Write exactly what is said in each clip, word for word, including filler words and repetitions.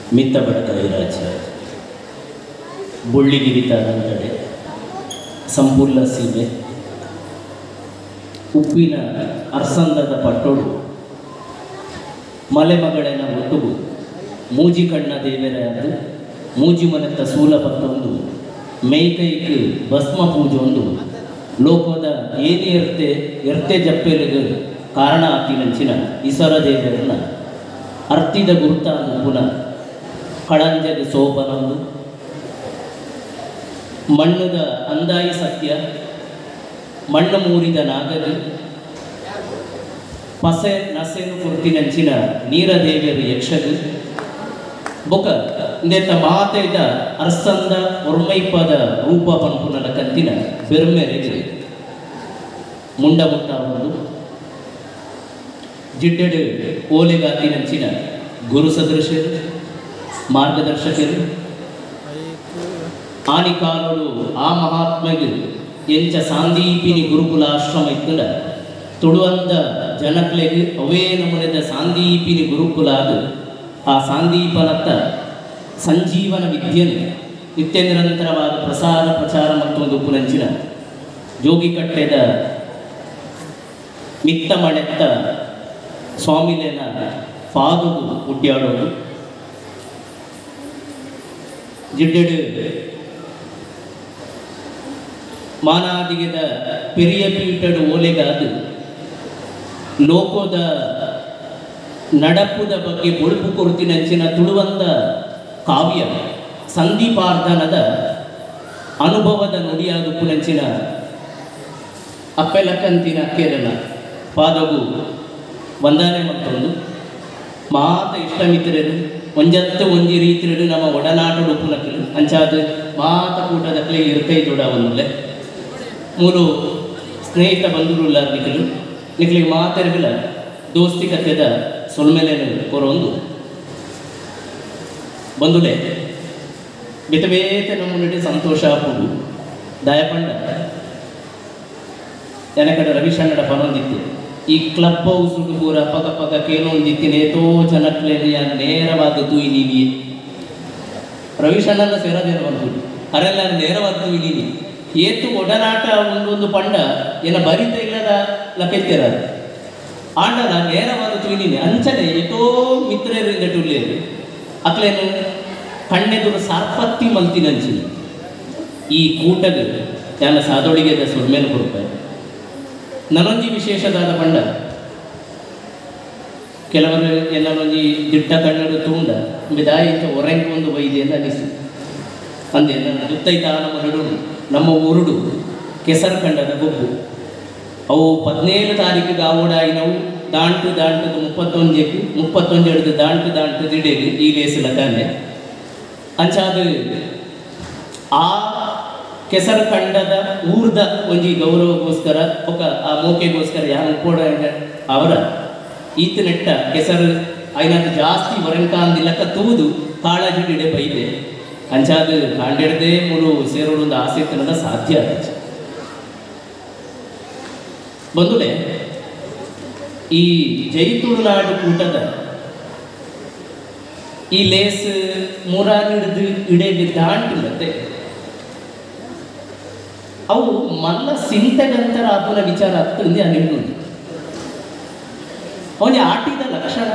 ಮಿತ್ತ ಬಡಕ ವಿರಾಜ ಬುಳ್ಳಿಗಿರಿತ ಅಂತಡೆ ಸಂಪೂರ್ಣ ಸೀಮೆ ಉಪ್ಪಿನ ಅರ್ಸಂದದ ಪಟ್ಟೋಡು ಮಲೆ ಮಗಳನ ಒಟ್ಟುಗು ಮೂಜಿ ಕಣ್ಣ ದೇವರ ಅದು ಮೂಜಿ ಮನೆತ್ತ ಸೂಲ ಪತ್ತೊಂದು ಮೇಯ್ಕೈಕ್ ಭಸ್ಮ ಪೂಜೆ ಒಂದು ಲೋಕದ ಏನಿ ಎರ್ತೆ ಎರ್ತೆ ಜಪ್ಪೆಲಿಗೆ ಕಾರಣ ಆತಿನಂಚಿನ ಈಶ್ವರ ದೇವರನ್ನ ಅರ್ತಿದ ಗುರುತ ಪುನಃ ಕಳಂಜದ ಸೋಪನೊಂದು ಮಣ್ಣದ ಅಂದಾಯಿ ಸತ್ಯ ಮಣ್ಣು ಮೂರಿದ ನಾಗರು ಪಸೆ ನಸೆನು ಕುರ್ತಿನಂಚಿನ ನೀರದೇವಿಯರು ಯಕ್ಷರು ಬೊಕ ಇಂದೆತ್ತ ಮಾತೆದ ಅರ್ಸಂದ ಒರ್ಮೈಪದ ರೂಪ ಪಂಪುನಲ ಕಂತಿನ ಬೆರ್ಮೆರೆಗೆ ಮುಂಡ ಮುಟ್ಟ ಒಂದು ಜಿಡ್ಡೆಡು ಓಲೆಗಾತಿನಂಚಿನ ಗುರು ಸದೃಶರು ಮಾರ್ಗದರ್ಶಕರು ಆನಿಕಾಲೋಡು ಆ ಮಹಾತ್ಮಗೆ ಎಂಚ ಸಾಂದೀಪಿನಿ ಗುರುಕುಲಾಶ್ರಮ ಇತ್ತಂಡ ತುಳುವಂದ ಜನಕ್ಲೆಗೆ ಅವೇ ನಮೂನೆದ ಸಾಂದೀಪಿನಿ ಗುರುಕುಲಾದ ಆ ಸಾಂದೀಪನತ್ತ ಸಂಜೀವನ ವಿದ್ಯೆಯನ್ನು ನಿತ್ಯ ನಿರಂತರವಾದ ಪ್ರಸಾರ ಪ್ರಚಾರ ಮತ್ತು ಪುನಂಚಿನ ಜೋಗಿಕಟ್ಟೆದ ಮಿತ್ತ ಮಳೆತ್ತ ಸ್ವಾಮಿಲೇನ ಪಾದುಗು ಹುಡ್ಯಾಡೋದು ಜಿಡ್ಡೆಡು ಮಾನಾದಿಗೆದ ಪೆರಿಯ ಪೀಠಡು ಓಲೆಗಾದು ಲೋಕದ ನಡಪುದ ಬಗ್ಗೆ ಬೊಳುಪು ಕೊರ್ತಿನಂಚಿನ ತುಳುವಂದ ಕಾವ್ಯ ಸಂದೀಪಾರ್ಧನದ ಅನುಭವದ ನುಡಿಯಾದ ಪುನಂಚಿನ ಅಪ್ಪೆಲಕಂತಿನ ಕೇರಳ ಪಾದಗು ವಂದನೆ ಮತ್ತೊಂದು ಮಾತ ಇಷ್ಟಮಿತ್ರರು ಒಂಜತ್ತು ಒಂಜಿ ರೀತಿಯರು ನಮ್ಮ ಒಡನಾಟಡು ಪುನಕರು ಅಂಚಾದ ಮಾತ ಕೂಟದಕ್ಕಲೆ ಇರ್ಕೈ ದೊಡ ಒಂದಲೆ ಮೂರು ಸ್ನೇಹಿತ ಬಂಧುರುಲ್ಲ ನಿಖಲು ನಿಖಲಿಗೆ ಮಾತೆರಗಲ ದೋಸ್ತಿ ಕಥೆದ ಸೊಲ್ಮೆಲೆನು ಕೊರೊಂದು ಬಂಧುಲೆ ಬಿತಬೇತ ನಮ್ಮುನಡೆ ಸಂತೋಷ ಪುಡು ದಯಪಂಡ ಜನಕಡ ರವಿಶಣ್ಣಡ ಪನೊಂದಿತ್ತು ಈ ಕ್ಲಬ್ ಹೌಸ್ ಪೂರ ಪಕ್ಕ ಪಕ್ಕ ಕೇಳೊಂದಿತ್ತಿನ ಏತೋ ಜನಕ್ಲೆಯ ನೇರವಾದ ತೂಯಿ ನೀವಿ ರವಿಶಣ್ಣನ ಸೇರದೇನು ಬಂದು ಅರೆಲ್ಲ ನೇರವಾದ ತೂಯಿ ನೀವಿ ಏತು ಒಡನಾಟ ಒಂದೊಂದು ಪಂಡ ಏನ ಬರಿತ ಇಲ್ಲದ ಲಕೆತ್ತೆರ ಆಂಡದ ನೇರವಾದ ತುಯಿನಿ ಅಂಚನೆ ಏತೋ ಮಿತ್ರರಿಂದ ಟುಲ್ಲೇರು ಅಕ್ಲೇನು ಕಣ್ಣೆದುರು ಸಾರ್ಪತ್ತಿ ಮಲ್ತಿನಂಚಿ ಈ ಕೂಟಗ ಯಾನ ಸಾದೊಳಿಗೆದ ಸುರ್ಮೇನು ಕೊಡ್ತಾರೆ ನನೊಂಜಿ ವಿಶೇಷದಾದ ಪಂಡ ಕೆಲವರು ಎಲ್ಲನೊಂಜಿ ದಿಟ್ಟ ಕಣ್ಣಡು ತೂಂಡ ಬಿದಾಯಿತ ಹೊರಂಗೆ ಒಂದು ಬೈದೆ ಅಂತ ಅನಿಸು ಅಂದೆ ನನ್ನ ಜುತ್ತೈತ ನಮ್ಮ ನಡು ನಮ್ಮ ಊರುಡು ಕೆಸರು ಕಂಡದ ಗೊಬ್ಬು ಅವು ಹದಿನೇಳು ತಾರೀಕಿಗೆ ಆವೋಡಾಯಿನವು ದಾಂಟು ದಾಂಟದು ಮುಪ್ಪತ್ತೊಂದಕ್ಕೆ ಮುಪ್ಪತ್ತೊಂದು ಹಿಡಿದು ದಾಂಟು ದಾಂಟು ದಿಡೆಗೆ ಈ ಲೇಸಿಲ ತಾನೆ ಅಂಚಾದ ಆ ಕೆಸರು ಕಂಡದ ಊರ್ದ ಒಂಜಿ ಗೌರವಗೋಸ್ಕರ ಒಕ್ಕ ಆ ಮೋಕೆಗೋಸ್ಕರ ಯಾರು ಕೂಡ ಅವರ ಈತ ನೆಟ್ಟ ಕೆಸರು ಐನಾದ್ರು ಜಾಸ್ತಿ ವರಂಕಾಂದಿಲ್ಲಕ ತೂದು ಕಾಳಜಿಡಿಡೆ ಬೈದೆ ಅಂಚಾದ ಕಾಂಡೆಡ್ದೇ ಮೂರು ಸೇರೋಡೊಂದು ಆಸೆ ತನದ ಸಾಧ್ಯ ಆಯ್ತು ಬಂದುಲೆ ಈ ಜೈ ತುಳುನಾಡು ಕೂಟದ ಈ ಲೇಸ್ ಮೂರಾನಿಡ್ದು ಇಡೆಗೆ ದಾಂಟಿಲ್ಲತ್ತೆ ಅವು ಮಲ್ಲ ಸಿಂತೆಗಂತರ ಆಪುನ ವಿಚಾರ ಹತ್ತಂದು ಅನಿಡ್ನು ಅವನಿಗೆ ಆಟಿದ ಲಕ್ಷಣ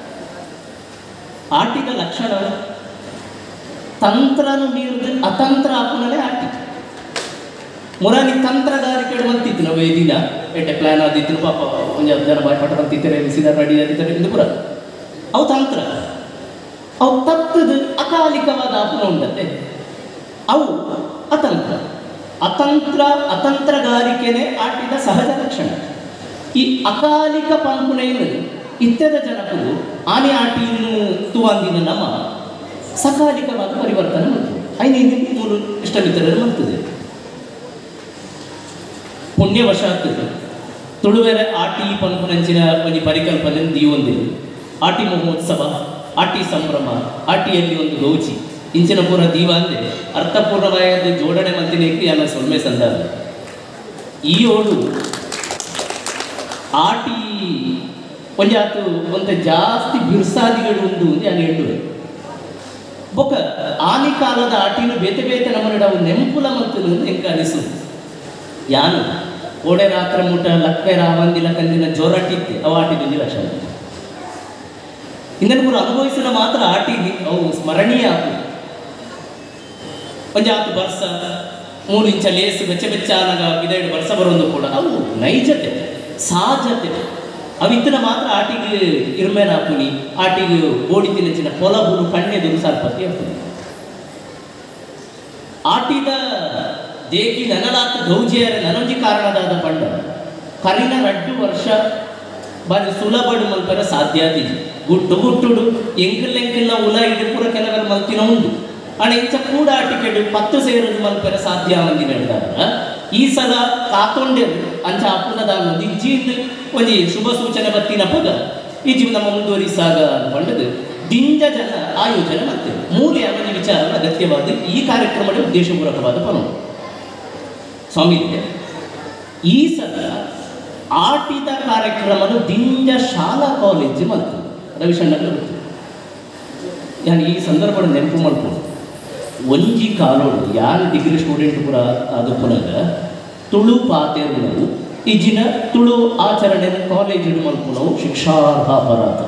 ಆಟಿದ ಲಕ್ಷಣ ತಂತ್ರನು ಮೀರಿದು ಅತಂತ್ರ ಆಪುನಲೇ ಆಟಿ ಮುರಾನಿ ತಂತ್ರಗಾರಿಕೆ ಬಂತಿತ್ತು ನಾವು ಈ ದಿನ ಎಟ್ಟೆ ಪ್ಲಾನ್ ಆದಿತ್ತು ಪಾಪ ಒಂದು ಹತ್ತು ಜನ ಬಾಯ್ ಪಟ ಬಂತಿದ್ದಾರೆ ಬಿಸಿದ ರೆಡಿ ಆದಿದ್ದಾರೆ ಎಂದು ಪುರ ಅವು ತಂತ್ರ ಅವು ತತ್ತದ ಅಕಾಲಿಕವಾದ ಆಪುನ ಉಂಡತ್ತೆ ಅವು ಅತಂತ್ರ ಅತಂತ್ರ ಅತಂತ್ರಗಾರಿಕೆನೇ ಆಟಿದ ಸಹಜ ಲಕ್ಷಣ ಈ ಅಕಾಲಿಕ ಪಂಪುನೆಯನ್ನು ಇತ್ಯದ ಜನಕರು ಆನೆ ಆಟಿಯನ್ನು ತುವಂದಿನ ನಮ್ಮ ಸಕಾಲಿಕವಾದ ಪರಿವರ್ತನೆ ಮಾಡ್ತದೆ ಐದು ಮೂರು ಇಷ್ಟಮಿತ್ರರು ಮಾಡ್ತದೆ ಪುಣ್ಯವಶಾತ್ ತುಳುವೆರ ಆಟಿ ಪಂಪುನಂಚಿನ ಒಂದು ಪರಿಕಲ್ಪನೆ ದೀವೊಂದಿರು ಆಟಿ ಮಹೋತ್ಸವ ಆಟಿ ಸಂಭ್ರಮ ಆಟಿಯಲ್ಲಿ ಒಂದು ಗೌಚಿ ಇಂಚಿನ ಪೂರ ದೀವ ಅಂದರೆ ಅರ್ಥಪೂರ್ಣವಾದ ಜೋಡಣೆ ಮಂತಿನೇಕ್ಕೆ ಯಾನ ಸೊಲ್ಮೆ ಸಂದಾರ ಈ ಓಡು ಆಟಿ ಒಂಜಾತು ಒಂತ ಜಾಸ್ತಿ ಬಿರ್ಸಾದಿಗಳು ಉಂಡು ಅಂತ ನಾನು ಹೇಳುವೆ ಬೊಕ್ಕ ಆನಿ ಕಾಲದ ಆಟಿನ ಬೇತೆ ಬೇತೆ ನಮ್ಮನೆ ಅವು ನೆಂಪುಲ ಮತ್ತು ಎಂಕ ಅನಿಸು ಯಾನು ಓಡೆ ರಾತ್ರಿ ಮುಟ ಲಕ್ಕೆರ ಮಂದಿಲ ಕಂದಿನ ಜೋರಾಟಿತ್ತೆ ಅವು ಆಟಿದ ಲಕ್ಷಣ ಇಂದನ್ನು ಕೂಡ ಅನುಭವಿಸಿದ ಮಾತ್ರ ಆಟಿ ಅವು ಸ್ಮರಣೀಯ ಆಪು ಪಂಜಾತ್ ಬರ್ಸ ಮೂರು ಇಂಚ ಲೇಸು ಬೆಚ್ಚ ಬೆಚ್ಚ ಆನಾಗ ಇದೆರಡು ವರ್ಷ ಬರೋದು ಕೂಡ ಅವು ನೈಜತೆ ಸಹಜತೆ ಅವಿತ್ತಿನ ಮಾತ್ರ ಆಟಿಗೆ ಇರ್ಮೇನ ಹಾಕುನಿ ಆಟಿಗೆ ಗೋಡಿ ತಿನ್ನಚಿನ ಪೊಲಬುರು ಕಣ್ಣೆದುರು ಸಾರ್ಪತಿ ಹಾಕುನಿ ಆಟಿದ ದೇಕಿ ನನಲಾತ ಗೌಜಿಯರ ನನೊಂಜಿ ಕಾರಣದಾದ ಪಂಡ ಕರಿನ ರಡ್ಡು ವರ್ಷ ಬಾರಿ ಸುಲಭಡು ಮಲ್ಪರ ಸಾಧ್ಯಾತಿ ಗುಟ್ಟು ಗುಟ್ಟುಡು ಎಂಕಲ್ಲೆಂಕಲ್ನ ಉಲ ಇಡುಪುರ ಕೆಲವರು ಮಲ್ತಿನ ಉಂಡು ಅಣ್ಣ ಇಂಚ ಕೂಡ ಟಿಕೆಟ್ ಪತ್ತು ಸೇರೋದು ಮಲ್ಪರ ಸಾಧ್ಯ ಮಂದಿ ನಡೆದಾಗ ಈ ಸಲ ಕಾತೊಂಡೆ ಅಂಚ ಅಪ್ಪನದ ಅನ್ನೋದು ಇಜ್ಜಿಂದು ಒಂದು ಶುಭ ಸೂಚನೆ ಬತ್ತಿನ ಪದ ಈ ಜೀವ ನಮ್ಮ ಮುಂದುವರಿಸಾಗ ಪಂಡದು ದಿಂಜ ಜನ ಆಯೋಜನೆ ಮಾಡ್ತೇವೆ ಮೂಲೆ ಅವನ ವಿಚಾರ ಅಗತ್ಯವಾದ ಈ ಕಾರ್ಯಕ್ರಮದ ಉದ್ದೇಶಪೂರ್ವಕವಾದ ಪನ ಸ್ವಾಮಿ ಈ ಸಲ ಆಟಿದ ಕಾರ್ಯಕ್ರಮದ ದಿಂಜ ಶಾಲಾ ಕಾಲೇಜ್ ಮಾಡ್ತೇವೆ ರವಿಶಣ್ಣಗಳು ಬರ್ತೇವೆ ಯಾರು ಈ ಸಂದರ್ಭದ ನೆನಪು ಮಾಡ್ಬೋದು ಒಂಜಿ ಕಾಲೋಡು ಯಾರು ಡಿಗ್ರಿ ಸ್ಟೂಡೆಂಟ್ ಕೂಡ ಅದು ಪುನಗ ತುಳು ಪಾತೇರು ಈಜಿನ ತುಳು ಆಚರಣೆ ಕಾಲೇಜ್ ಮಲ್ಪುನವು ಶಿಕ್ಷಾರ್ಹ ಅಪರಾಧ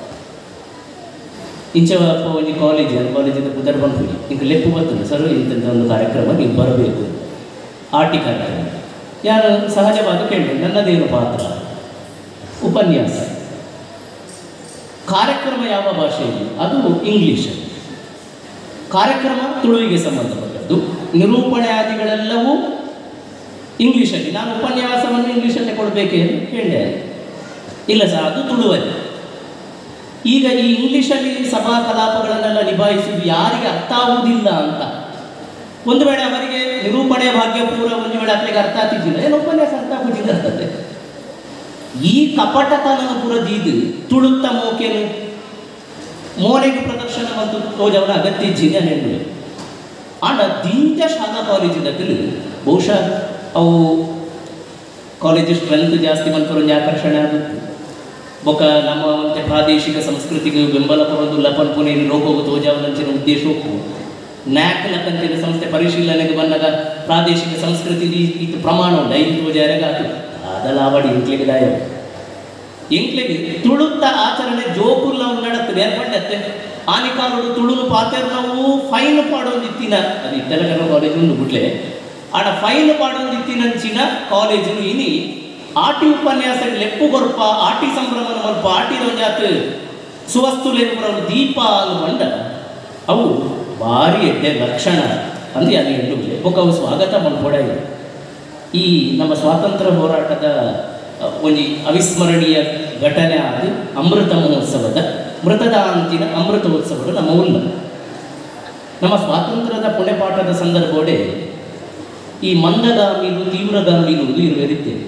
ಇಂಚ ಒಂಜಿ ಕಾಲೇಜ್ ಕಾಲೇಜಿಂದ ಕುದರ್ ಬಂದ್ವಿ ಇಂಕ ಲೆಪ್ಪು ಬರ್ತದೆ ಸರ್ ಇಂಥ ಒಂದು ಕಾರ್ಯಕ್ರಮ ನೀವು ಬರಬೇಕು ಆಟಿ ಕಾರ್ಯಕ್ರಮ ಯಾರು ಸಹಜವಾದ ಕೇಳಿ ನನ್ನದೇನು ಪಾತ್ರ ಉಪನ್ಯಾಸ ಕಾರ್ಯಕ್ರಮ ಯಾವ ಭಾಷೆಯಲ್ಲಿ ಅದು ಇಂಗ್ಲೀಷ್ ಕಾರ್ಯಕ್ರಮ ತುಳುವಿಗೆ ಸಂಬಂಧಪಟ್ಟದ್ದು ನಿರೂಪಣೆ ಆದಿಗಳೆಲ್ಲವೂ ಇಂಗ್ಲೀಷಲ್ಲಿ ನಾನು ಉಪನ್ಯಾಸವನ್ನು ಇಂಗ್ಲೀಷಲ್ಲೇ ಕೊಡಬೇಕೆ ಅಂತ ಕೇಳಿದೆ ಇಲ್ಲ ಸರ್ ಅದು ತುಳುವಲ್ಲಿ ಈಗ ಈ ಇಂಗ್ಲೀಷಲ್ಲಿ ಸಭಾ ಕಲಾಪಗಳನ್ನೆಲ್ಲ ನಿಭಾಯಿಸುವುದು ಯಾರಿಗೆ ಅರ್ಥ ಆಗುವುದಿಲ್ಲ ಅಂತ ಒಂದು ವೇಳೆ ಅವರಿಗೆ ನಿರೂಪಣೆ ಭಾಗ್ಯ ಪೂರ ಒಂದು ವೇಳೆ ಅವರಿಗೆ ಅರ್ಥ ಆಗ್ತಿದ್ದಿಲ್ಲ ಏನು ಉಪನ್ಯಾಸ ಅರ್ಥ ಆಗುವುದಿಲ್ಲ ಅಂತದೆ ಈ ಕಪಟತನ ಪುರದೀದು ತುಳುತ್ತ ಮೋಕೆನು ಮೋನೆಗೆ ಪ್ರದರ್ಶನ ಮತ್ತು ತೋಜವನ ಅಗತ್ಯ ಇಜ್ಜಿನ ನೆಂಡು ಆಂಡ ದಿಂಜ ಶಾಲಾ ಕಾಲೇಜಿನ ತಿಳಿದು ಬಹುಶಃ ಅವು ಕಾಲೇಜು ಸ್ಟ್ರೆಂತ್ ಜಾಸ್ತಿ ಮಲ್ಪರೊಂದು ಆಕರ್ಷಣೆ ಆಗುತ್ತೆ ಬೊಕ್ಕ ನಮ್ಮ ಮತ್ತೆ ಪ್ರಾದೇಶಿಕ ಸಂಸ್ಕೃತಿಗೆ ಬೆಂಬಲ ಕೊಡೋದು ಲಪನ್ ಪುನೇನು ರೋಗೋಗು ತೋಜಾವನಂಚಿನ ಉದ್ದೇಶ ಹೋಗು ನ್ಯಾಕ್ ಲಕ್ಕಂತಿನ ಸಂಸ್ಥೆ ಪರಿಶೀಲನೆಗೆ ಬಂದಾಗ ಪ್ರಾದೇಶಿಕ ಸಂಸ್ಕೃತಿ ಇದು ಪ್ರಮಾಣ ಉಂಟು ಐದು ತೋಜಾರೆಗಾತು ಅದೆಲ್ಲ ಆವಾಡಿ ಇಂಕ್ಲಿಗೆ ದಾಯ ಇಂಕ್ಲಿಗೆ ತುಳುತ್ತ ಆಚರಣೆ ಜೋಕುಲ್ ನಾವು ನಡತ್ತದೆ ಏರ್ಪಟ್ಟತ್ತೆ ಆನಿ ಕಾಲೋಡು ತುಳುನು ಪಾತೆರ್ ನಾವು ಫೈನ್ ಪಾಡೋದಿತ್ತಿನ ಅದು ಇತ್ತೆಲ್ಲ ಕಾಲೇಜ್ ಉಂಡು ಬಿಟ್ಲೆ ಆಡ ಫೈನ್ ಪಾಡೋದಿತ್ತಿನಂಚಿನ ಕಾಲೇಜು ಇನಿ ಆಟಿ ಉಪನ್ಯಾಸ ಲೆಪ್ಪು ಗೊರ್ಪ ಆಟಿ ಸಂಭ್ರಮನ ಮಲ್ಪ ಆಟಿ ರೋಜಾತ್ ಸುವಸ್ತುಲೇನು ದೀಪ ಅನ್ನು ಬಂಡ ಅವು ಭಾರಿ ಎಡ್ಡೆ ಲಕ್ಷಣ ಅಂದು ಅಲ್ಲಿ ಹೆಣ್ಣು ಬೊಕ್ಕ ಅವು ಸ್ವಾಗತ ಮಲ್ಪೊಡ ಈ ನಮ್ಮ ಸ್ವಾತಂತ್ರ್ಯ ಹೋರಾಟದ ಒಂದು ಅವಿಸ್ಮರಣೀಯ ಘಟನೆ ಆದ ಅಮೃತ ಮಹೋತ್ಸವದ ಮೃತದ ಅಂತಿನ ಅಮೃತೋತ್ಸವಗಳು ನಮ್ಮ ಉಲ್ಲ ನಮ್ಮ ಸ್ವಾತಂತ್ರ್ಯದ ಪುಣ್ಯಪಾಠದ ಸಂದರ್ಭೋಡೆ ಈ ಮಂದಗಾಮಿಲು ತೀವ್ರಗಾಮಿಲು ಇರುವಿರುತ್ತೇವೆ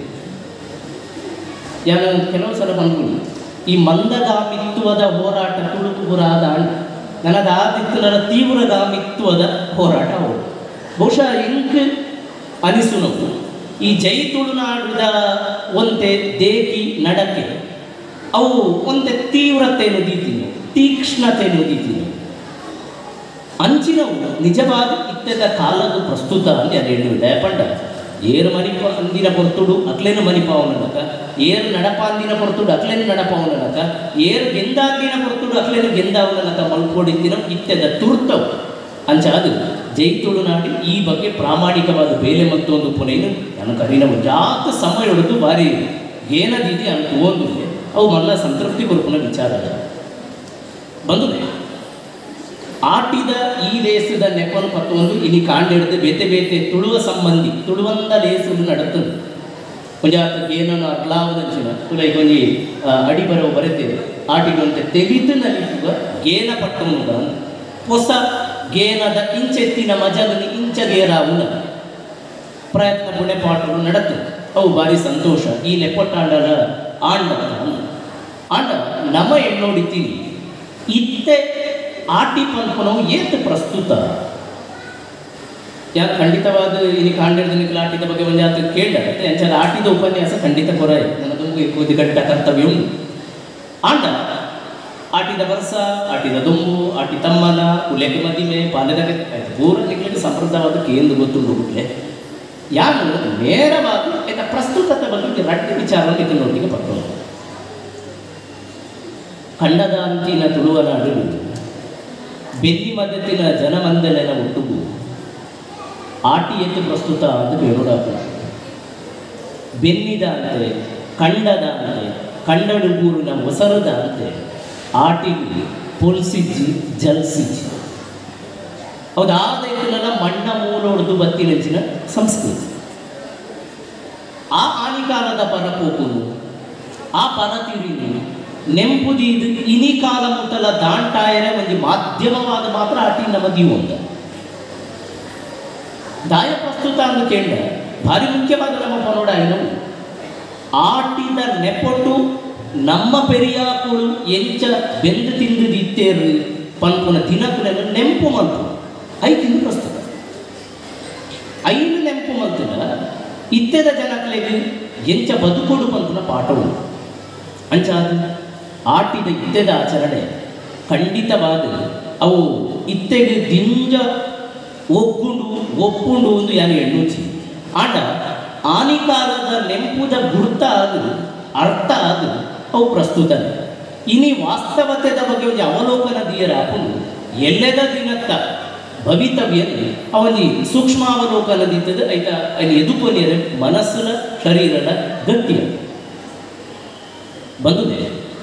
ಯಾರು ಕೆಲವು ಸಲ ಬಂದ್ಬಿಡಿ ಈ ಮಂದಗಾಮಿತ್ವದ ಹೋರಾಟ ತುಳುಕುಗುರಾದ ನನಗಾದಿತ್ತು ನನ್ನ ತೀವ್ರಗಾಮಿತ್ವದ ಹೋರಾಟ ಅವರು ಬಹುಶಃ ಇಂಕ್ ಅನಿಸು ನಾವು ಈ ಜೈ ತುಳುನಾಡಿದ ಒಂತೆ ದೇಕಿ ನಡಕೆ ಅವು ಒಂತೆ ತೀವ್ರತೆಯನ್ನು ದೀತೀನಿ ತೀಕ್ಷ್ಣತೆಯನ್ನು ದೀತೀನಿ ಅಂಚಿನವು ನಿಜವಾದ ಇತ್ತದ ಕಾಲದ ಪ್ರಸ್ತುತ ಅಂತ ಅದು ಹೇಳಿ ದಯಪಂಡ ಏರು ಮನಿಪ ಅಂದಿನ ಪೊರ್ತುಡು ಅಕ್ಲೇನು ಮನಿಪಾವನಕ ಏರು ನಡಪಾಂದಿನ ಪೊರ್ತುಡು ಅಕ್ಲೇನು ನಡಪಾವನಕ ಏರು ಗೆಂದಾಂದಿನ ಪೊರ್ತುಡು ಅಕ್ಲೇನು ಗೆಂದಾವನಕ ಮಲ್ಕೊಡಿದ್ದಿನ ಇತ್ಯದ ತುರ್ತವು ಅಂಚ ಅದು ಜೈ ತುಳುನಾಡಿ ಈ ಬಗ್ಗೆ ಪ್ರಾಮಾಣಿಕವಾದ ಬೇಲೆ ಮತ್ತೊಂದು ಪುನೇನು ನನ್ನ ಕರಿನ ಜಾತ ಸಮಯ ಹೊಡೆದು ಭಾರಿ ಏನದಿದೆ ಅಂತ ಒಂದು ಅವು ಮಲ್ಲ ಸಂತೃಪ್ತಿ ಕೊರ್ಪುನ ವಿಚಾರ ಬಂದು ಆಟಿದ ಈ ಲೇಸದ ನೆಪನು ಪತ್ತೊಂದು ಇನಿ ಕಾಂಡಿಡ್ದು ಬೇತೆ ಬೇತೆ ತುಳುವ ಸಂಬಂಧಿ ತುಳುವಂದ ಲೇಸನ್ನು ನಡತದೆ ಕೊಂಜಾತ ಏನನ್ನು ಅರ್ಲಾವದಂಚಿನ ತುಲೈ ಕೊಂಜಿ ಅಡಿ ಬರೋ ಬರೆತೇವೆ ಆಟಿಗೊಂತೆ ತೆಲಿತು ನಲಿಸುವ ಗೇನ ಪಟ್ಟವನುಗ ಹೊಸ ಗೇನದ ಇಂಚೆತ್ತಿನ ಮಜಲನ್ನು ಇಂಚಗೇರಾವುನ ಪ್ರಯತ್ನ ಪುಣೆ ಪಾಠಗಳು ನಡತದೆ ಅವು ಭಾರಿ ಸಂತೋಷ ಈ ಲೆಪ್ಪಟ್ಟಾಂಡರ ಆಂಡ ಆಂಡ ನಮ ಎಣ್ಣೋಡಿತೀನಿ ಇತ್ತೆ ಆಟಿ ಪಂಪನವು ಏತ್ ಪ್ರಸ್ತುತ ಯಾಕೆ ಖಂಡಿತವಾದ ಇನಿ ಕಾಂಡಿಡ್ದ ಆಟಿದ ಬಗ್ಗೆ ಒಂದು ಯಾತ ಕೇಳತ್ತೆ ಎಂಚಾದ ಆಟಿದ ಉಪನ್ಯಾಸ ಖಂಡಿತ ಕೊರ ನನ್ನದು ಕೂದಿ ಕಟ್ಟ ಕರ್ತವ್ಯ ಉಂಟು ಆಂಡ ಆಟಿದ ವರ್ಷ ಆಟಿದ ದುಂಬು ಆಟಿ ತಮ್ಮನ ಕುಲೆಗೆ ಮದಿಮೆ ಪಾಲನೆಗೆ ಆಯ್ತು ಪೂರ ನಿಗ್ಲಿಕ್ಕೆ ಸಂಪ್ರದಾಯವಾದಕ್ಕೆ ಏನು ಗೊತ್ತುಂಡು ಬಿಟ್ಲೆ ಯಾರು ನೇರವಾಗಿ ಆಯ್ತಾ ಪ್ರಸ್ತುತತೆ ಬಗ್ಗೆ ರಡ್ಡಿ ವಿಚಾರವನ್ನು ಇದನ್ನೊಟ್ಟಿಗೆ ಪಟ್ಟರು ಖಂಡದ ಅಂತಿನ ತುಳುವನಾಡು ಬೆನ್ನಿ ಮದತಿನ ಜನಮಂದಲೆನ ಒಟ್ಟುಗು ಆಟಿ ಎತ್ತು ಪ್ರಸ್ತುತ ಅಂತ ಬೇರೋಡಾಗ ಬೆನ್ನಿದ ಅಂತೆ ಕಂಡದ ಅಂತೆ ಕಂಡಡುಗೂರಿನ ಒಸರದ ಅಂತೆ ಆಟಿಗೆ ಪೊಲ್ಸಿಜ್ಜಿ ಜಲ್ಸಿಜ್ಜಿ ಹೌದಾದೈತುನಲ್ಲ ಮಣ್ಣ ಮೂಲೊಡ್ದು ಬತ್ತಿನಂಚಿನ ಸಂಸ್ಕೃತಿ ಆ ಆನಿಕಾಲದ ಪರಪೋಕುನು ಆ ಪರತಿರಿನು ನೆಂಪುದೀದು ಇನಿ ಕಾಲ ಮುಟ್ಟಲ ದಾಂಟಾಯರೆ ಒಂದು ಮಾಧ್ಯಮವಾದ ಮಾತ್ರ ಆಟಿ ನಮಗೆ ಒಂದ ದಾಯ ಪ್ರಸ್ತುತ ಅಂದು ಕೇಳ ಭಾರಿ ಮುಖ್ಯವಾದ ನಮ್ಮ ಪನೋಡ ಏನು ಆಟಿದ ನೆಪೊಟ್ಟು ನಮ್ಮ ಪೆರಿಯಾಕುಳು ಎಂಚ ಬೆಂದು ತಿಂದು ಇತ್ತೇರು ಪನ್ಪುನ ದಿನಕುಲೆಲ್ಲ ನೆಂಪು ಮಂತು ಐತಿಂದು ಪ್ರಸ್ತುತ ಐನು ನೆಂಪು ಮಂತುನ ಇತ್ತೆದ ಜನಕಲೆಗೆ ಎಂಚ ಬದುಕೊಡು ಪಂಪುನ ಪಾಠವು ಅಂಚಾದ ಆಟಿದ ಇತ್ತೆದ ಆಚರಣೆ ಖಂಡಿತವಾದ ಅವು ಇತ್ತೆಗೆ ದಿಂಜ ಒಗ್ಗುಂಡು ಒಪ್ಪುಂಡು ಒಂದು ಯಾರು ಎಣ್ಣುಚಿ ಆಟ ಆನಿಕಾಲದ ನೆಂಪುದ ಗುರುತ ಅದು ಅರ್ಥ ಅದು ಅವು ಪ್ರಸ್ತುತ ಇನಿ ವಾಸ್ತವತೆದ ಬಗ್ಗೆ ಒಂದು ಅವಲೋಕನ ದಿಯರ ಹಾಕೊಂಡು ಎಲ್ಲೆದ ದಿನತ್ತ ಭವಿತವ್ಯಲ್ಲಿ ಅವನಿ ಸೂಕ್ಷ್ಮ ಅವಲೋಕನದಿತ್ತದ ಆಯ್ತಾ ಅಲ್ಲಿ ಎದುಕೊನಿಯರ ಮನಸ್ಸಿನ ಶರೀರದ ಗಟ್ಟಿಯ ಬಂದುದೆ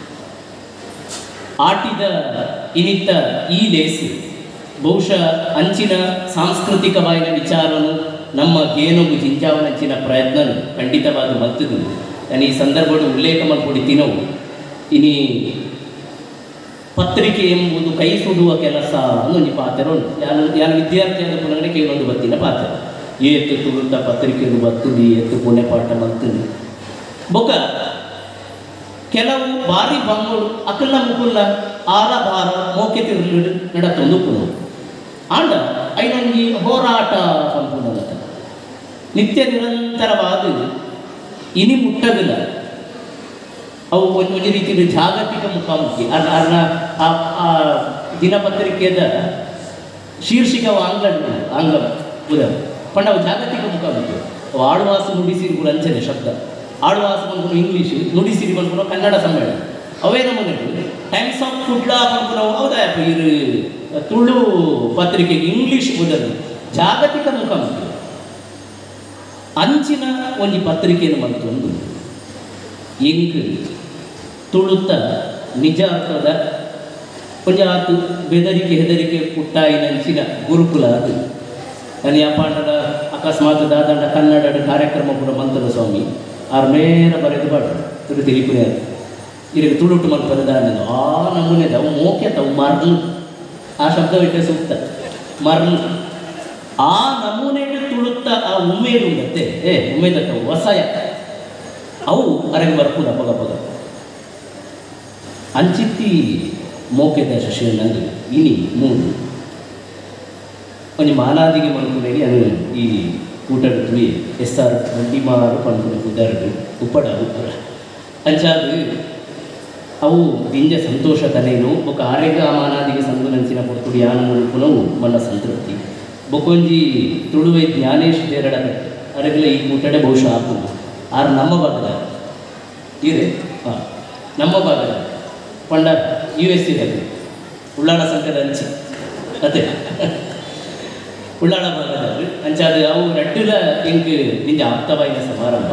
ಆಟಿದ ಇನಿತ್ತ ಈ ಲೇಸಿ ಬಹುಶಃ ಅಂಚಿನ ಸಾಂಸ್ಕೃತಿಕವಾದ ವಿಚಾರನು ನಮ್ಮ ಗೇನೊಂದು ಜಿಂಜಾವನಂಚಿನ ಪ್ರಯತ್ನ ಖಂಡಿತವಾದ ಮತ್ತದು ನಾನು ಈ ಸಂದರ್ಭದ ಉಲ್ಲೇಖ ಮಾಡಿಕೊಡಿತೀನವು ಇನಿ ಪತ್ರಿಕೆ ಎಂಬುದು ಕೈ ಸುಡುವ ಕೆಲಸ ಅನ್ನೊಂದು ಪಾತ್ರ ಉಂಟು ಯಾರು ಯಾರು ವಿದ್ಯಾರ್ಥಿಯಾದ ಪುನಗಡೆ ಕೇಳೊಂದು ಬತ್ತಿನ ಪಾತ್ರ ಏತ್ತು ತುಳುತ್ತ ಪತ್ರಿಕೆಯನ್ನು ಬತ್ತುದಿ ಎತ್ತು ಪುಣೆ ಪಾಠ ಬತ್ತುದಿ ಬೊಕ್ಕ ಕೆಲವು ಬಾರಿ ಬಂಗಳು ಅಕಲ್ಲ ಮುಕುಲ್ಲ ಆರ ಭಾರ ಮೋಕೆ ತಿರುಳು ನಡತೊಂದು ಪುನ ಆಂಡ ಐನೊಂದು ಹೋರಾಟ ಪಂಪುನಗತ ನಿತ್ಯ ನಿರಂತರವಾದ ಇನಿ ಮುಟ್ಟದಿಲ್ಲ ಅವು ಒಂದು ಒಂದು ರೀತಿಯ ಜಾಗತಿಕ ಮುಖಾಮುಖಿ ಅರ್ನ ಆ ದಿನಪತ್ರಿಕೆಯ ಶೀರ್ಷಿಕ ಆಂಗ್ಲ ಆಂಗ್ಲ ಉದ ಪಂಡ ಅವು ಜಾಗತಿಕ ಮುಖಾಮುಖಿ ಅವು ಆಡುವಾಸು ನುಡಿಸಿರಿ ಕೂಡ ಅಂಚನೆ ಶಬ್ದ ಆಡುವಾಸು ಬಂದ್ಕೊಂಡು ಇಂಗ್ಲೀಷ್ ನುಡಿಸಿರಿ ಬಂದ್ಕೊಂಡು ಕನ್ನಡ ಸಮ್ಮೇಳನ ಅವೇ ನಮ್ಮನೆ ಟೈಮ್ಸ್ ಆಫ್ ಕುಡ್ಲಾ ಬಂದ್ಕೊಂಡು ಹೌದಾ ಇರು ತುಳು ಪತ್ರಿಕೆಗೆ ಇಂಗ್ಲೀಷ್ ಓದಲು ಜಾಗತಿಕ ಮುಖಾಮುಖಿ ಅಂಚಿನ ಒಂದು ಪತ್ರಿಕೆಯನ್ನು ಬಂತೊಂದು ಎಂಕ್ ತುಳುತ್ತ ನಿಜ ಅರ್ಥದ ಕೊಂಜಾತು ಬೆದರಿಕೆ ಹೆದರಿಕೆ ಪುಟ್ಟಾಯಿನಂಚಿನ ಗುರುಕುಲ ಅದು ನಾನು ಯಾಪಾಂಡದ ಅಕಸ್ಮಾತ್ ದಾದಂಡ ಕನ್ನಡದ ಕಾರ್ಯಕ್ರಮ ಕೂಡ ಮಂತ್ರದ ಸ್ವಾಮಿ ಆರ ನೇರ ಬರೆದು ಬಾಡ ತುಳು ತಿರುಪುನೆ ಇದಕ್ಕೆ ತುಳುಟು ಮಲ್ಪದ ದಾನ ಆ ನಮೂನೆ ಅವು ಮೋಕೆ ಅವು ಮರ್ಲು ಆ ಶಬ್ದವಿಟ್ಟೆ ಸೂಕ್ತ ಮರ್ಲು ಆ ನಮೂನೆಗೆ ತುಳುತ್ತ ಆ ಉಮೇದು ಮತ್ತೆ ಏ ಉಮೇದತ್ತ ಹೊಸಯ ಅವು ಅರಗೆ ಬರ್ಪುಡ ಪಗ ಪಗ ಅಂಚಿತ್ತಿ ಮೋಕೆದ ಶಶಿಯನ್ನಂದು ಇನಿ ಮೂರು ಒಂದು ಮಾಲಾದಿಗೆ ಮಲ್ಕೊಂಡೇಳಿ ಅದು ಈ ಊಟದ ತುಳಿ ಎಸ್ ಆರ್ ಮಂಡಿಮಾರು ಪಂಪುನ ಕುದರ್ದು ಉಪ್ಪಡ ಉಪ್ಪಡ ಅಂಚಾದು ಅವು ದಿಂಜ ಸಂತೋಷ ತನೇನು ఒక ಆರೋಗ್ಯ ಮಾನಾದಿಗೆ ಸಂಗುನಂಚಿನ ಪೊರ್ತುಡಿ ಯಾನ ಮುಳುಪುನವು ಮನ ಸಂತೃಪ್ತಿ ಬೊಕೊಂಜಿ ತುಳುವೆ ಜ್ಞಾನೇಶ್ ದೇರಡ ಅರಗಲ ಈ ಊಟಡೆ ಬಹುಶಃ ಹಾಕುದು ಆರು ನಮ್ಮ ಭಾಗದ ಇದೆ ಹಾಂ ನಮ್ಮ ಭಾಗದ ಪಂಡ ಯು ಎಸ್ ಇರಲಿ ಉಳ್ಳಾಳ ಸಂಘದ ಅಂಚೆ ಅದೇ ಉಳ್ಳಾಳ ಭಾಗದಲ್ಲಿ ಅಂಚಾದ ಅವು ರಡ್ಡುಲ ಹಿಂಗೆ ನಿಂಜ ಆಪ್ತವಾಯಿನ ಸಮಾರಂಭ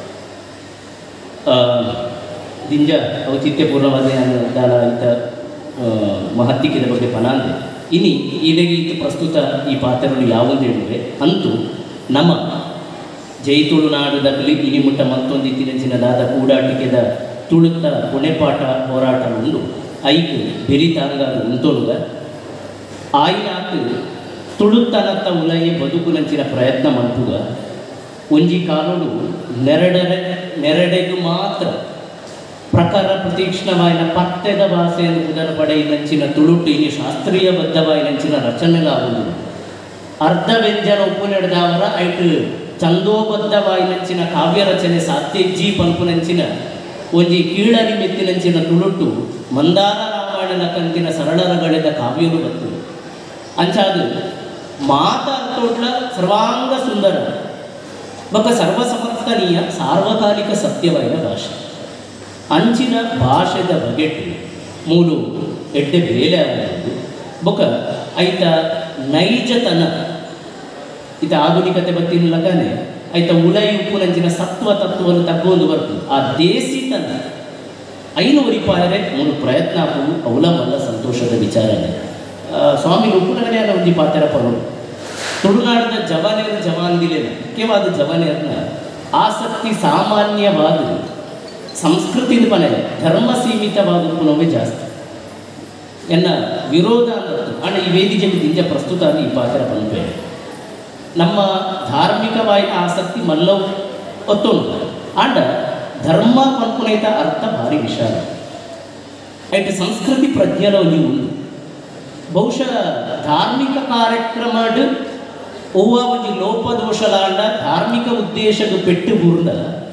ದಿಂಜ ಅವು ಚಿತ್ಯಪೂರ್ಣವಾದ ದಾನ ಇಂಥ ಮಹತ್ತಿಕೆದ ಬಗ್ಗೆ ಪನಾಂದೆ ಇನಿ ಇದಕ್ಕೆ ಇದು ಪ್ರಸ್ತುತ ಈ ಪಾತ್ರಗಳು ಯಾವುವು ಹೇಳಿದರೆ ಅಂತೂ ನಮ್ಮ ಜೈ ತುಳುನಾಡುದಲ್ಲಿ ಇನಿಮುಟ್ಟ ಮತ್ತೊಂದು ಇತ್ತಿನಚಿನದಾದ ಕೂಡಾಟಿಕೆದ ತುಳುತ್ತ ಪುಣೆಪಾಠ ಹೋರಾಟ ಉಂಡು ಐದು ಬೆರಿತಾಂಗಾದ ಉಂತೊಳುಗ ಆಯ್ನಾಕು ತುಳುತ್ತನತ್ತ ಉಲಯೆ ಬದುಕುನಂಚಿನ ಪ್ರಯತ್ನ ಮಲ್ಪುಗ ಒಂಜಿ ಕಾಲೋಡು ನೆರಡರೆ ನೆರಡೆಗೂ ಮಾತ್ರ ಪ್ರಕಾರ ಪ್ರತೀಕ್ಷ್ಣವಾಯಿನ ಪತ್ತೆದ ಭಾಷೆಯನ್ನು ಉದರ ಪಡೆಯಿನಂಚಿನ ತುಳುಟು ಇನಿ ಶಾಸ್ತ್ರೀಯಬದ್ಧವಾಯಿನಂಚಿನ ರಚನೆಲಾಗುವುದು ಅರ್ಧ ವ್ಯಂಜನ ಉಪ್ಪು ನಡೆದವರ ಐಟು ಚಂದೋಬದ್ಧವಾಯಿನಂಚಿನ ಕಾವ್ಯ ರಚನೆ ಸಾತ್ಯಜ್ಜಿ ಪಂಪುನಂಚಿನ ಒಂಜಿ ಕೀಳರಿ ಮೆತ್ತಿನಂಚಿನ ತುಳುಟು ಮಂದಾರ ರಾಮಾಯಣನ ಕಂತಿನ ಸರಳರಗಳೆದ ಕಾವ್ಯನು ಬತ್ತು ಅಂಚಾದು ಮಾತಾಡ್ತೋಟ್ಲ ಸರ್ವಾಂಗ ಸುಂದರ ಬೊಕ್ಕ ಸರ್ವಸಮರ್ಥನೀಯ ಸಾರ್ವಕಾಲಿಕ ಸತ್ಯವಾದ ಭಾಷೆ ಅಂಚಿನ ಭಾಷೆದ ಬಗೆಟ್ಟು ಮೂಲು ಎಡ್ಡೆ ಬೇಲೆ ಆಗುವುದು ಬೊಕ್ಕ ಐತ ನೈಜತನ ಇದು ಆಧುನಿಕತೆ ಬತ್ತಿನಲಗನೆ ಐತ ಉಳೈ ಉಪ್ಪುನಂಚಿನ ಸತ್ವ ತತ್ವವನ್ನು ತಗ್ಗೊಂಡು ಬರ್ತದೆ ಆ ದೇಸಿತನ ಐನು ಒರಿಪಾಯರೆ ಮೂರು ಪ್ರಯತ್ನ ಹಾಕುವುದು ಅವಲಂಬಲ್ಲ ಸಂತೋಷದ ವಿಚಾರನೆ ಸ್ವಾಮಿ ಉಪ್ಪುನಗನೆ ಅಲ್ಲ ಒಂಜಿ ಪಾತ್ರ ಪರೋಡು ತುಳುನಾಡಿನ ಜವಾನೇರು ಜವಾನ್ದಿಲೇನ ಮುಖ್ಯವಾದ ಜವಾನೇರ್ನ ಆಸಕ್ತಿ ಸಾಮಾನ್ಯವಾದ ಸಂಸ್ಕೃತಿದ ಮನೆ ಧರ್ಮ ಸೀಮಿತವಾದ ಉಪ್ಪುನವೇ ಜಾಸ್ತಿ ಎನ್ನ ವಿರೋಧ ಅನ್ನೋದು ಅಣ್ಣ ಈ ವೇದಿಕೆಗೆ ನಿಂಜ ಪ್ರಸ್ತುತ ಈ ಪಾತ್ರ ಪಂಪೆ ನಮ್ಮ ಧಾರ್ಮಿಕವಾದ ಆಸಕ್ತಿ ಮಲ್ಲವು ಒತ್ತೊಂದು ಆಂಡ ಧರ್ಮ ಪಂಪುನೈತ ಅರ್ಥ ಭಾರಿ ವಿಶಾಲ ಐಟ್ ಸಂಸ್ಕೃತಿ ಪ್ರಜ್ಞೆಲ ನೀವು ಬಹುಶಃ ಧಾರ್ಮಿಕ ಕಾರ್ಯಕ್ರಮ ಒವ್ವ ಒಂದು ಲೋಪದೋಷಲಾಂಡ ಧಾರ್ಮಿಕ ಉದ್ದೇಶಕ್ಕೆ ಪೆಟ್ಟು ಬೂರ್ದ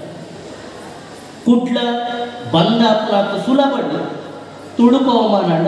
ಕುಡ್ಲ ಬಂದ ಸುಲಭ ತುಳುಕು ಅವಮಾನ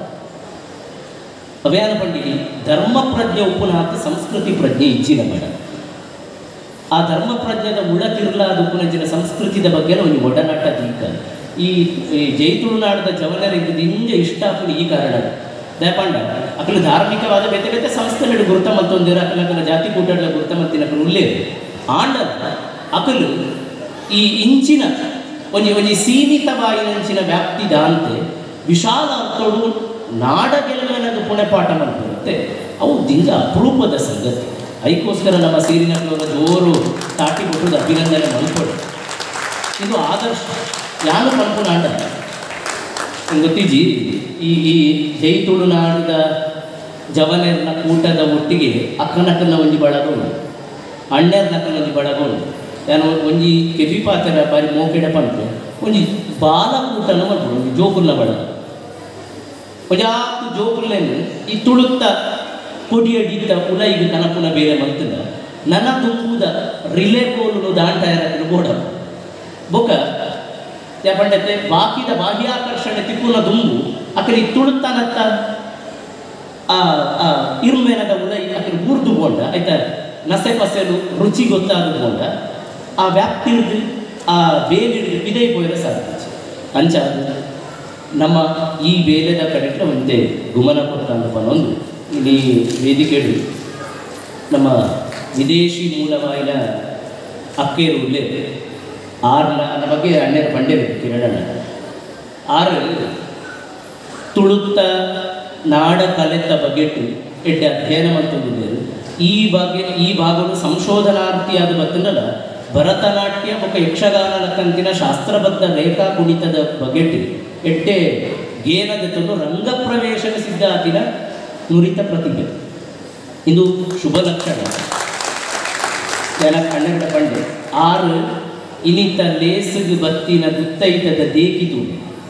ಅಭಿಯಾನ ಪಂಡಿಗೆ ಧರ್ಮ ಪ್ರಜ್ಞೆ ಉಪ್ಪುನಾಥ ಸಂಸ್ಕೃತಿ ಪ್ರಜ್ಞೆ ಇಚ್ಚಿನ ಬೇಡ ಆ ಧರ್ಮ ಪ್ರಜ್ಞೆದ ಉಳತಿರ್ಲಾದ ಉಪ್ಪುನಂಚಿನ ಸಂಸ್ಕೃತಿದ ಬಗ್ಗೆ ಒಂದು ಒಡನಾಟ ದೀಕ ಈ ಜೈತುಳುನಾಡದ ಜವನರಿಗೆ ನಿಂಜ ಇಷ್ಟ ಆಗ್ತದೆ ಈ ಕಾರಣ ದಯಪಾಂಡ ಅಕಲು ಧಾರ್ಮಿಕವಾದ ಬೇತೆ ಬೇತೆ ಸಂಸ್ಥೆಗಳು ಗುರುತ ಮತ್ತೊಂದಿರ ಅಕಲ ಜಾತಿ ಕೂಟಗಳ ಗುರುತ ಮತ್ತಿನ ಉಳ್ಳೇ ಆಂಡ ಅಕಲು ಈ ಇಂಚಿನ ಒಂಜಿ ಒಂಜಿ ಸೀಮಿತವಾಯಿನಂಚಿನ ವ್ಯಾಪ್ತಿ ದಾಂತೆ ವಿಶಾಲ ಅರ್ಥೋಡು ನಾಡ ಗೆಲುವಿನದು ಪುಣೆಪಾಠ ಮಾಡ್ತಿರುತ್ತೆ ಅವು ದಿಂಜ ಅಪರೂಪದ ಸಂಗತಿ ಅದಕ್ಕೋಸ್ಕರ ನಮ್ಮ ಸೇರಿನವರ ಜೋರು ತಾಟಿ ಕೊಟ್ಟುದು ಅಭಿನಂದನೆ ಮಲ್ಕೊಡು ಇದು ಆದರ್ಶ ಯಾರು ಪಂಪುನಾಡ ಗೊತ್ತಿಜಿ ಈ ಈ ಜೈ ತುಳುನಾಡಿದ ಜವನರ್ನ ಕೂಟದ ಒಟ್ಟಿಗೆ ಅಕ್ಕನಕ್ಕನ ಒಂಜಿ ಬಳಗೋಳು ಅಣ್ಣರ್ನಕ್ಕನ ಒಂಜಿ ಬಳಗೋಳು ನಾನು ಒಂಜಿ ಕೆಬಿ ಪಾತ್ರ ಬಾರಿ ಮೋಕೆಡ ಪಂಪೆ ಒಂಜಿ ಬಾಲಕೂಟನ ಮಾಡ್ಬೋದು ಒಂಜಿ ಜೋಕುಲ್ನ ಬಡ ಒಂಜಾತು ಜೋಕುಲ್ಲೇನು ಈ ತುಳುತ್ತ ಕೊಡಿಯಡಿದ್ದ ಉಲೈಗೆ ಕನಪುನ ಬೇರೆ ಮಲ್ತದ ನನ್ನ ತುಂಬುದ ರಿಲೇ ಗೋಲು ದಾಂಟ ಇರಕ್ಕೆ ಬೋಡ ಬೊಕ್ಕ ಯಾಪಂಡತೆ ಬಾಕಿದ ಬಾಹ್ಯಾಕರ್ಷಣೆ ತಿಕ್ಕುನ ದುಂಬು ಅಕಲಿ ತುಳುತ್ತನತ್ತ ಆ ಇರುಮೆನದ ಉಲೈ ಅಕಲಿ ಊರ್ದು ಬೋಂಡ ಆಯ್ತಾ ನಸೆ ಪಸೆಲು ರುಚಿ ಗೊತ್ತಾದ ಬೋಂಡ ಆ ವ್ಯಾಪ್ತಿ ಹಿಡಿದು ಆ ಬೇಲೆ ಹಿಡಿದು ಬಿದೈ ಪೋಯಿರ ಸಾಧ್ಯ ಅಂಚಾದ ನಮ್ಮ ಈ ಬೇಲೆದ ಕಡೆಗೆ ಒಂದೇ ಗುಮನ ಕೊಡ್ತಾನಪ್ಪ ಒಂದು ಇಲ್ಲಿ ವೇದಿಕೆಗಳು ನಮ್ಮ ವಿದೇಶಿ ಮೂಲವಾಯಿನ ಅಕ್ಕೇರು ಉಲ್ಲೆ ಆರ್ನ ನನ್ನ ಬಗ್ಗೆ ಅಣ್ಣರ ಬಂಡೇರು ಕಿರಣ ಆರು ತುಳುತ್ತ ನಾಡ ಕಲೆತ ಬಗೆಟ್ಟು ಎಡ್ಡೆ ಅಧ್ಯಯನ ಮಾಡ್ತಿದ್ದರು ಈ ಬಗ್ಗೆ ಈ ಭಾಗವನ್ನು ಸಂಶೋಧನಾರ್ಥಿಯಾದ ಬತ್ತನಲ್ಲ ಭರತನಾಟ್ಯ ಮತ್ತು ಯಕ್ಷಗಾನ ಕಂತಿನ ಶಾಸ್ತ್ರಬದ್ಧ ರೇಖಾ ಕುಣಿತದ ಬಗೆಟ್ಟು ಎಡ್ಡೆ ಗೇನದ ತಂದು ರಂಗಪ್ರವೇಶನ ಸಿದ್ಧಾತಿನ ನುರಿತ ಪ್ರತಿಭೆ ಇದು ಶುಭ ಲಕ್ಷಣ ಜನ ಕನ್ನಡ ಬಂಡೆ ಆರು ಇನಿತ ಲೇಸು ಬತ್ತಿನ ಗುತ್ತೈತದ ದೇಕಿತು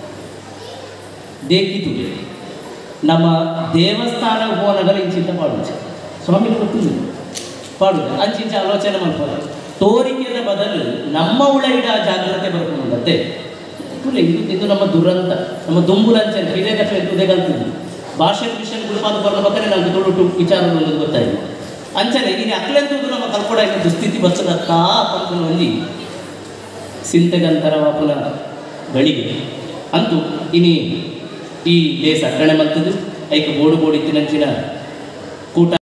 ದೇಕಿತು ನಮ್ಮ ದೇವಸ್ಥಾನ ಹೋನಗಲ ಇಂಚಿಂತ ಪಾಡುದು ಸ್ವಾಮಿ ಗೊತ್ತಿಲ್ಲ ಪಾಡುದು ಅಂಚಿಂಚ ಆಲೋಚನೆ ಮಾಡ್ಬೋದು ತೋರಿಕೆದ ಬದಲು ನಮ್ಮ ಉಳೈಡ ಜಾಗ್ರತೆ ಬರ್ಕೊಂಡಂತೆ ಇದು ಇದು ನಮ್ಮ ದುರಂತ ನಮ್ಮ ದುಂಬುಲಂಚನೆ ಇದೇ ಕಷ್ಟ ಇದೇ ಕಲ್ತಿದ್ವಿ ಭಾಷೆ ವಿಷಯ ಗುರುಪಾದ ಬರೋ ಬಗ್ಗೆ ನಮ್ಗೆ ದೊಡ್ಡ ವಿಚಾರ ಗೊತ್ತಾಯಿಲ್ಲ ಅಂಚನೆ ನೀನು ಅಕ್ಲೆಂತದ್ದು ನಮ್ಮ ಕಲ್ಕೊಡ ದುಸ್ಥಿತಿ ಬರ್ತದ ತಾ ಪಂಪನ ಹೊಂದಿ ಸಿಂತೆಗಂತರ ವಾಪನ ಗಳಿಗೆ ಅಂತೂ ಇನಿ ಈ ಲೇಸ್ ಅಕ್ಕಣೆ ಮಲ್ತದ್ದು ಐಕ ಬೋಡು ಬೋಡಿತ್ತಿನಂಚಿನ ಕೂಟ